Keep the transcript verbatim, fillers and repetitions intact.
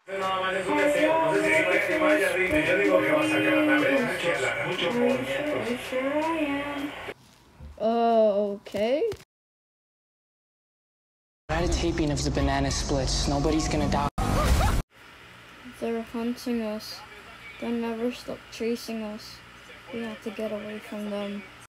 Nada más es un deseo, no sé si vaya, si vaya, dime, yo digo que va a sacar a la vez, que la muchos movimientos. Oh, okay. We're at a taping of the Banana Splits. Nobody's gonna die. They're hunting us. They'll never stop chasing us. We have to get away from them.